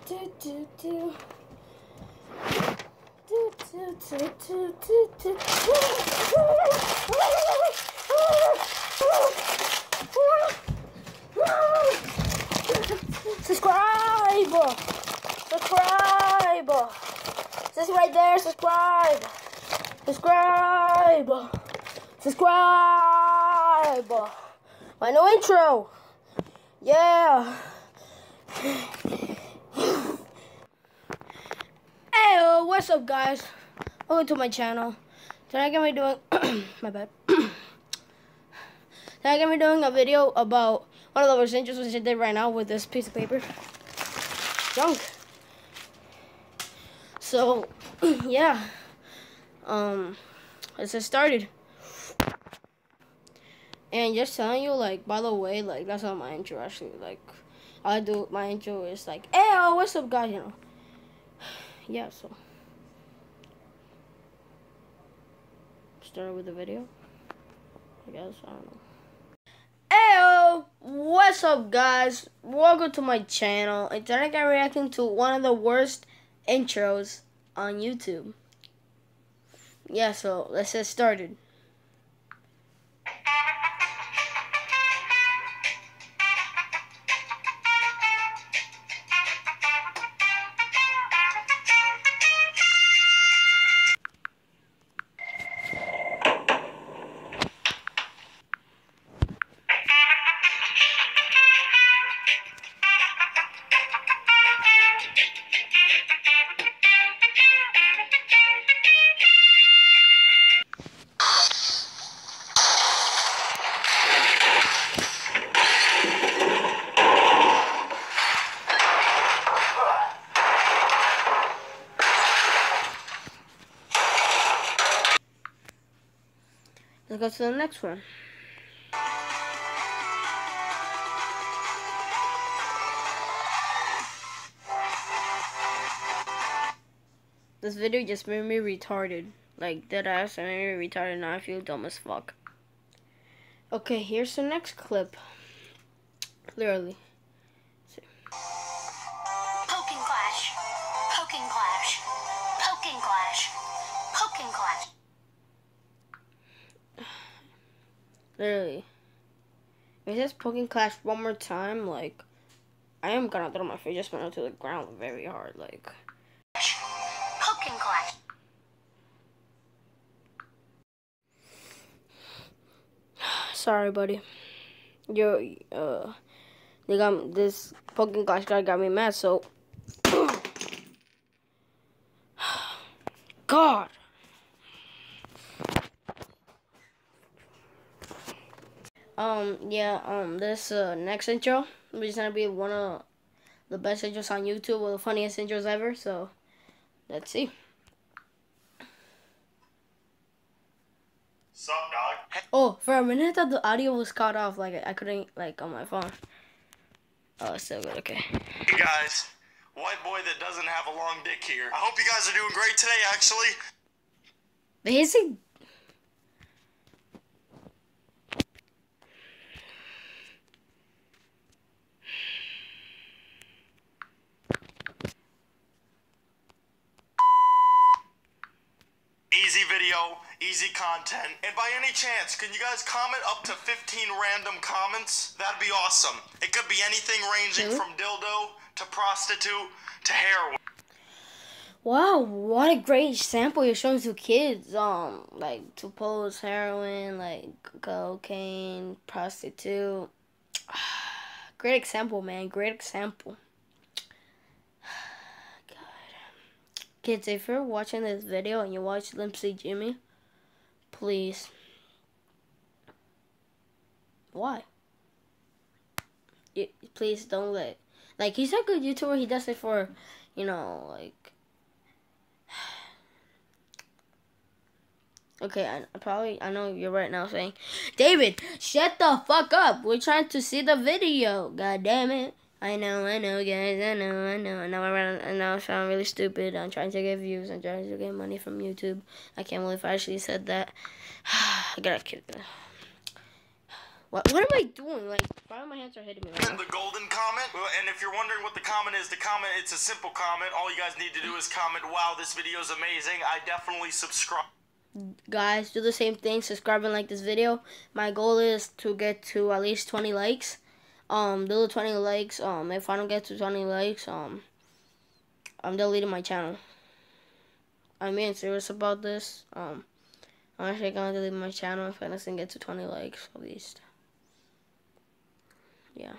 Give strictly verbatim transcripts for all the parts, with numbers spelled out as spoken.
do do do. Do do do do do do. Subscribe! Subscribe! This is right there, subscribe! Subscribe! Subscribe! My new intro! Yeah! Hey, what's up, guys? Welcome to my channel. Today I'm gonna be doing my bad. Today I'm gonna be doing a video about one of the worst intros which I did right now with this piece of paper. Junk. So, yeah. Um, let's get started. And just telling you, like, by the way, like, that's not my intro, actually. Like, all I do, my intro is like, hey, oh, what's up, guys, you know. Yeah, so. Started with the video, I guess, I don't know. Heyo, what's up, guys? Welcome to my channel. And today I'm reacting to one of the worst intros on YouTube. Yeah, so let's get started. Let's go to the next one. This video just made me retarded. Like, dead ass, I made me retarded. Now I feel dumb as fuck. Okay, here's the next clip. Literally. See. Poking Clash. Poking Clash. Poking Clash. Poking Clash. Literally. If it says Poking Clash one more time, like, I am gonna throw my fidget spinner to the ground very hard, like. Poking Clash. Sorry, buddy. Yo, uh, they got this Poking Clash guy got me mad, so. God. Um, yeah, um, this uh, next intro is gonna be one of the best intros on YouTube, or the funniest intros ever, so let's see. Sup, dog? Oh, for a minute I thought the audio was cut off, like I couldn't, like, on my phone. Oh, it's still good, okay. Hey guys, white boy that doesn't have a long dick here. I hope you guys are doing great today, actually. Basic. Easy video, easy content. And by any chance, can you guys comment up to fifteen random comments? That'd be awesome. It could be anything ranging Mm-hmm. from dildo to prostitute to heroin. Wow, what a great sample you're showing to kids. Um, like, to pose heroin, like, cocaine, prostitute. Great example, man. Great example. God. Kids, if you're watching this video and you watch Limpsy Jimmy, please. Why? You, please don't let. Like, he's a good YouTuber. He does it for, you know, like. Okay, I, I probably, I know you're right now saying, David, shut the fuck up. We're trying to see the video. God damn it. I know, I know, guys. I know, I know. I know I, ran, I know I sound really stupid. I'm trying to get views. I'm trying to get money from YouTube. I can't believe I actually said that. I gotta keep that. What, what am I doing? Like, why my hands are hitting me right now? The golden comment. And if you're wondering what the comment is, the comment, it's a simple comment. All you guys need to do is comment, wow, this video is amazing. I definitely subscribe. Guys, do the same thing. Subscribe and like this video. My goal is to get to at least twenty likes. Um, do the twenty likes. Um, if I don't get to twenty likes, um, I'm deleting my channel. I'm being serious about this. Um, I'm actually gonna delete my channel if I doesn't get to twenty likes at least. Yeah.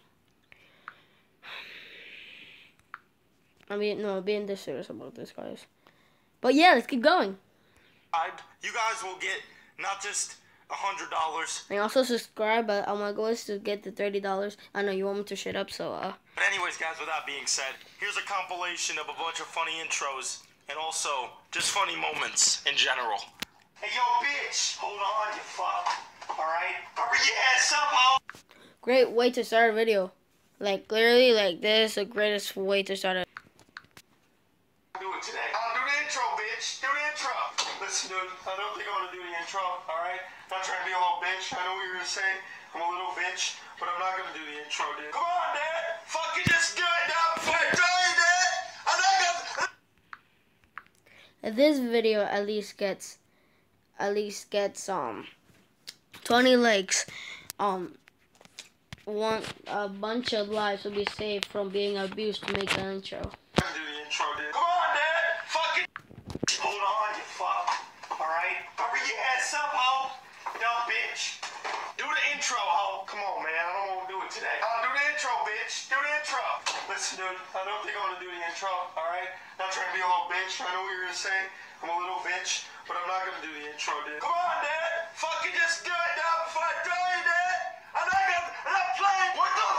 I mean, no, I'm being this serious about this, guys. But yeah, let's keep going. You guys will get not just a hundred dollars. And also subscribe, but my goal is to get to thirty dollars. I know you want me to shut up, so uh. But anyways, guys, with that being said, here's a compilation of a bunch of funny intros and also just funny moments in general. Hey, yo, bitch! Hold on, you fuck. All right, hurry your ass up, ho. Great way to start a video. Like literally, like this is the greatest way to start a. Do it today. I'll do the intro, bitch. Do the intro. Listen, dude, I don't think I'm gonna do the intro. All right, not trying to be a little bitch. I know what you're gonna say. I'm a little bitch, but I'm not gonna do the intro, dude. Come on, Dad. Fucking just do it now before I tell you, Dad. I'm not gonna. If this video at least gets, at least gets um, twenty likes, um. One a bunch of lives will be saved from being abused to make the intro. Do the intro, dude. Come on, Dad. Fucking hold on, you fuck. All right, hurry your ass up, ho. Dumb bitch. Do the intro, ho. Come on, man. I don't want to do it today. I'll do the intro, bitch. Do the intro. Listen, dude. I don't think I'm gonna do the intro. All right. Not trying to be a little bitch. I know what you're gonna say. I'm a little bitch, but I'm not gonna do the intro, dude. Come on, Dad. Fucking just do it now before I tell you, Dad. I'm not gonna. I'm not playing. What the?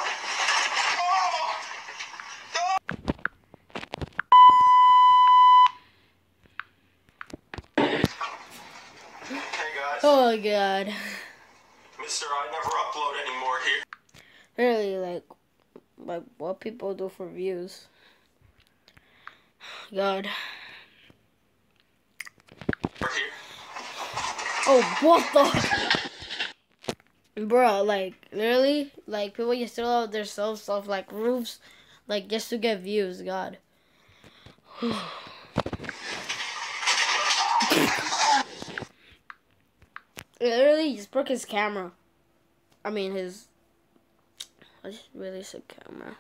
Oh god. Mister, I never upload anymore here. Really, like, like what people do for views. God. We're here. Oh, what the? Bro, like, literally, like, people just throw out themselves off, like, roofs, like, just to get views, God. Literally, he just broke his camera. I mean, his... I just really said camera.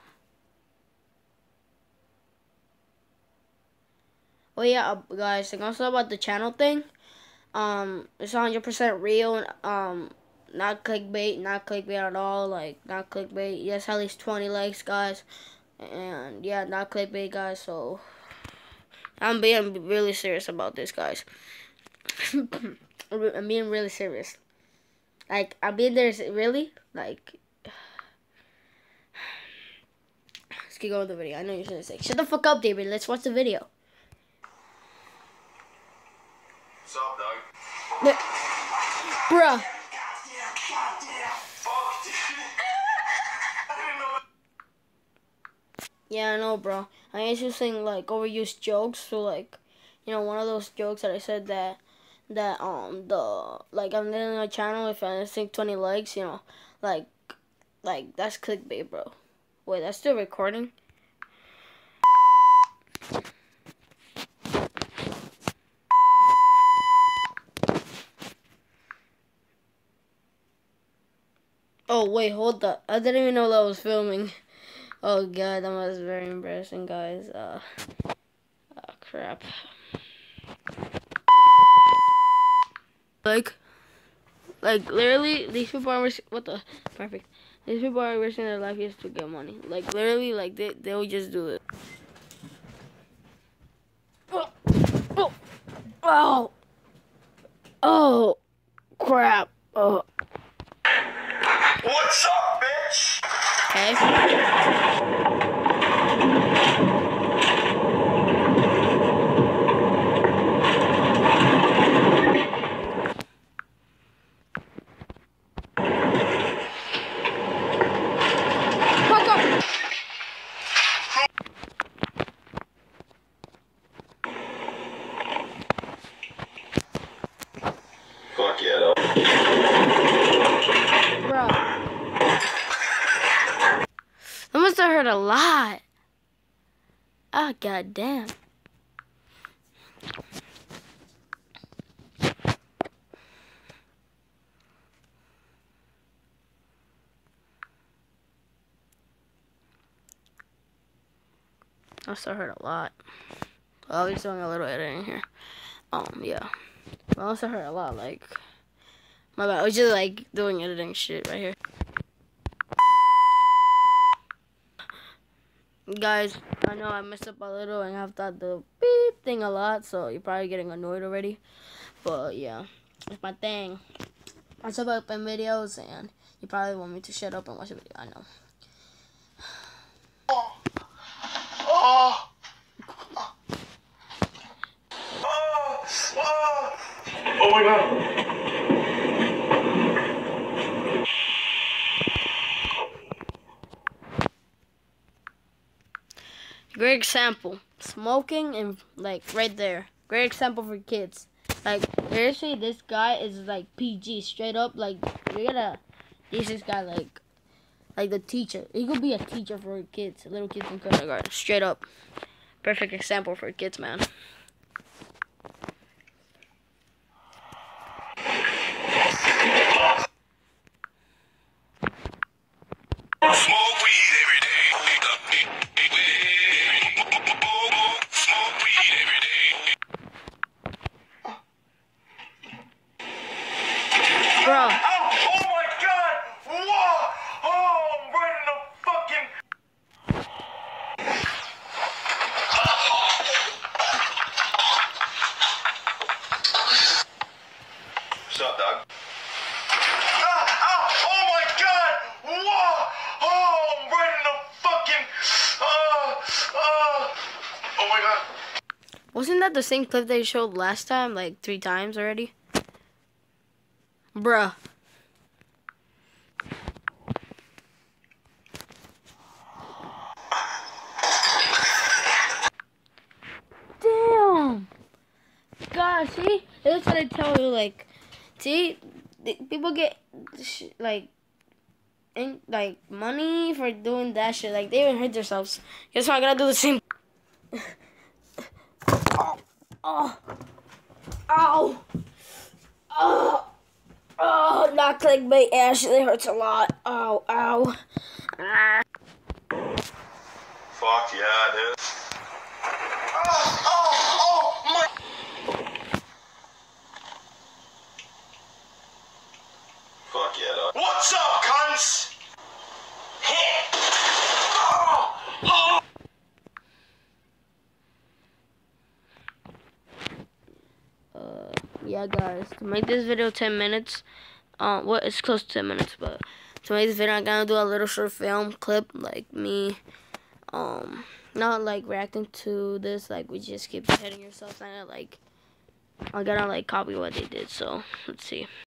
Oh, yeah, uh, guys, and also about the channel thing. Um, it's one hundred percent real. Um, not clickbait, not clickbait at all. Like, not clickbait. Yes, at least twenty likes, guys. And, yeah, not clickbait, guys. So, I'm being really serious about this, guys. I'm being really serious. Like, I'm being there, really? Like, let's keep going with the video. I know you're gonna say, shut the fuck up, David. Let's watch the video. What's up, dog? The, bruh. Yeah, I know, bro. I ain't using, like, overused jokes. So, like, you know, one of those jokes that I said that, that, um, the, like, I'm letting my channel, if I think twenty likes, you know, like, like, that's clickbait, bro. Wait, that's still recording? Oh, wait, hold up. I didn't even know that was filming. Oh, God, that was very embarrassing, guys. Uh, oh, crap. Like, like, literally, these people are, what the, perfect. These people are risking their life just to get money. Like, literally, like, they, they'll just do it. Oh, oh, oh, oh, crap. Oh. What's up, bitch? Okay. Fuck up. Fuck yeah, though. Bro. Ah, goddamn. I still heard a lot. Well, I was doing a little editing here. Um, yeah. I also heard a lot, like, my bad. I was just, like, doing editing shit right here. Guys, I know I messed up a little and I've thought the beep thing a lot, so you're probably getting annoyed already. But, yeah, it's my thing. I sub up in videos and you probably want me to shut up and watch a video. I know. Oh. Oh. Oh. Oh. Oh my God. Great example. Smoking and, like, right there. Great example for kids. Like, seriously, this guy is, like, P G. Straight up, like, you're gonna teach this guy, like, like the teacher. He could be a teacher for kids. Little kids in kindergarten. Straight up. Perfect example for kids, man. Smoke weed every day. Smoke weed every day. Bro. Oh, oh my God! Whoa! Oh, I'm right in the fucking. What's up, dog? Ah, ow, oh my God! Whoa! Oh, I'm right in the fucking. Uh, uh, oh my God! Wasn't that the same clip they showed last time, like three times already? Bruh. Damn. God, see? That's what I tell you, like, see? People get, like, in, like, money for doing that shit. Like, they even hurt themselves. Guess what? I gotta do the same. Oh. Oh. Ow. Oh. Oh, not clickbait. It actually hurts a lot. Ow, ow. Ah. Fuck yeah, dude. Oh, oh, oh, my. Fuck yeah, dog. What's up, cunts? Hit. Oh, oh. Uh, yeah, guys, to make this video ten minutes, um, well, it's close to ten minutes, but to make this video, I'm gonna do a little short film clip, like me, um, not like reacting to this, like we just keep hitting yourself, and like, I'm gonna like copy what they did, so let's see.